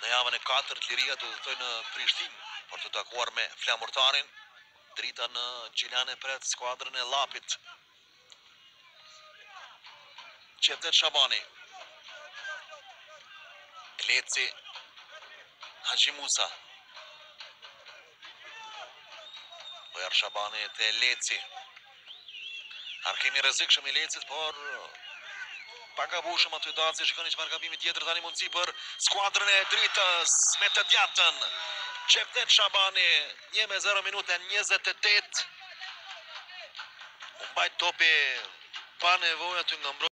Në javën e 4 Liria do të thojë në Prishtinë për të takuar me flamurtarin. Drita në Gjilane pret skuadrën e Llapit. Qevdet Shabani. Leci. Haxhi Musa. Bojar Shabani te Leci. Arkimi rrezikshëm i Lecit, por pa gabueshëm aty Daci, shikoni çfarë gabimi tjetër tani mundësi për skuadrën e dritës me të djatën. Qevdet Shabani 1-0 minuta 28. U mbajt topi pa nevojë aty nga